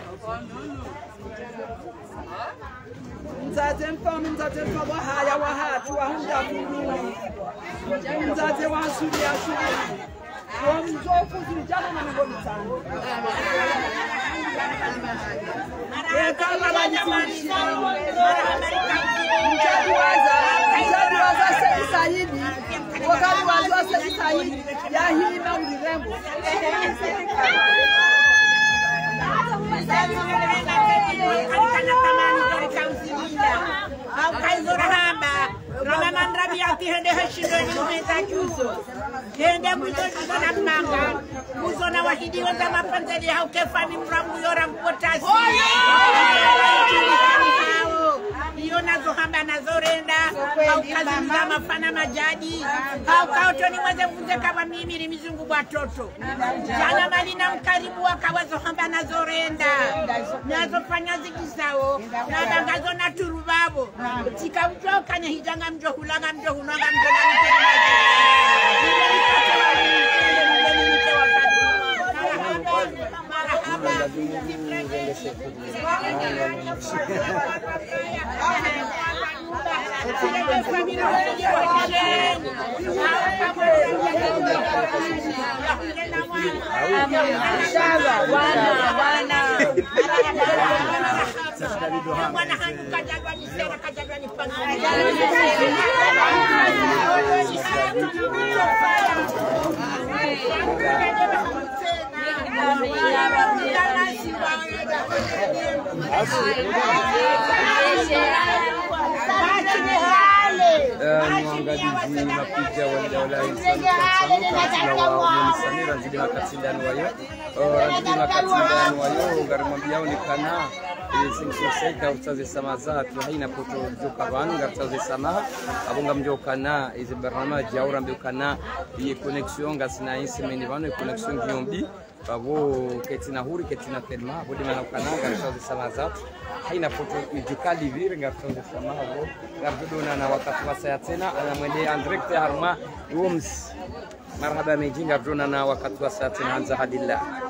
Mzazi mfano mzazi mfano haya wahatu wahunda kuni. Mzazi wasuri asuri. Wamzofu zijana na ngoni sana. Ekala banyamani. Mjadi waza Said Saidi. Wakati waza Said Saidi ya hii na urembo. Zohamba na zorenda au kazi za mafana majaji au kauto ni mweze mfunze kama mimi ni mizungu bwa toto jana malina mkaribu wakawa zohamba na zorenda nazo fanya zikisao na bangazo na turubabo tika utoka ni hijanga mjo hulanga mjo hunanga mjo Mwangalizi mapicha wala insani Samira zidi makatindani wayo zidi makatindani wayo garimambia onekana singsosaika utaze samaza haina poto jokavan gartaze sama abonga mjokana izi barnamaji aura mbokana iyi connexion ngasina insemeni vano connexion giombi babo ketina huri ketina telma bodi manokana gartaze samaza haina poto jukali vir gartaze sama abo gardona na wakati wasaya tena anamwende Andrek Harma Woms marhaba mejinga gardona na wakati wasaya tena anza hadillah